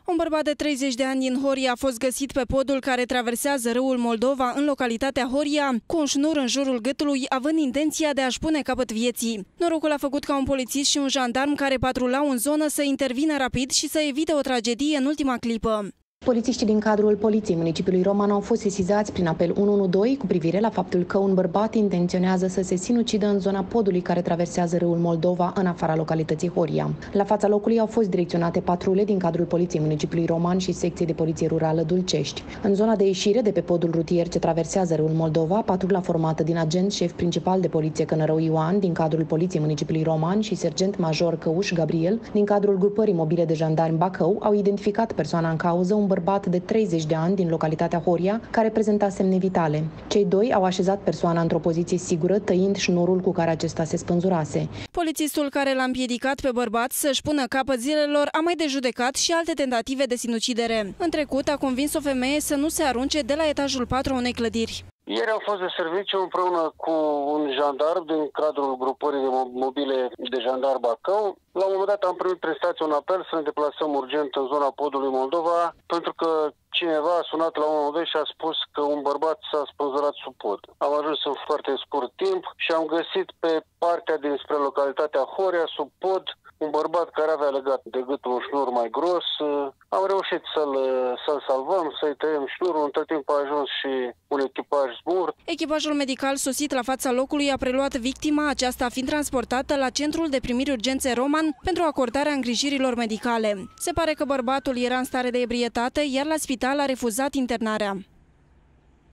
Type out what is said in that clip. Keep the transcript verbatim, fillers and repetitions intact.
Un bărbat de treizeci de ani din Horia a fost găsit pe podul care traversează râul Moldova în localitatea Horia, cu un șnur în jurul gâtului, având intenția de a-și pune capăt vieții. Norocul a făcut ca un polițist și un jandarm care patrulau în zonă să intervină rapid și să evite o tragedie în ultima clipă. Polițiștii din cadrul Poliției Municipiului Roman au fost sesizați prin apel unu unu doi cu privire la faptul că un bărbat intenționează să se sinucidă în zona podului care traversează râul Moldova în afara localității Horia. La fața locului au fost direcționate patrule din cadrul Poliției Municipiului Roman și secției de Poliție Rurală Dulcești. În zona de ieșire de pe podul rutier ce traversează râul Moldova, patrula formată din agent șef principal de poliție Cănărău Ioan din cadrul Poliției Municipiului Roman și sergent major Căuș Gabriel din cadrul grupării mobile de jandarmi Bacău au identificat persoana în cauză, un bărbat de treizeci de ani din localitatea Horia, care prezenta semne vitale. Cei doi au așezat persoana într-o poziție sigură, tăind șnurul cu care acesta se spânzurase. Polițistul care l-a împiedicat pe bărbat să-și pună capăt zilelor a mai dejudecat și alte tentative de sinucidere. În trecut a convins o femeie să nu se arunce de la etajul patru a unei clădiri. Ieri am fost de serviciu împreună cu un jandarm din cadrul grupării de mobile de jandarmi Bacău. La un moment dat am primit prin stație un apel să ne deplasăm urgent în zona podului Moldova, pentru că cineva a sunat la unu unu doi și a spus că un bărbat s-a spânzurat sub pod. Am ajuns în foarte scurt timp și am găsit pe partea dinspre localitatea Horia, sub pod, un bărbat care avea legat de gât un șnur mai gros. Am reușit să-l să-l salvăm, să-i tăiem șnurul. Între timp a ajuns și un echipaj smurt. Echipajul medical sosit la fața locului a preluat victima, aceasta fiind transportată la Centrul de Primiri Urgențe Roman pentru acordarea îngrijirilor medicale. Se pare că bărbatul era în stare de ebrietate, iar la spital a refuzat internarea.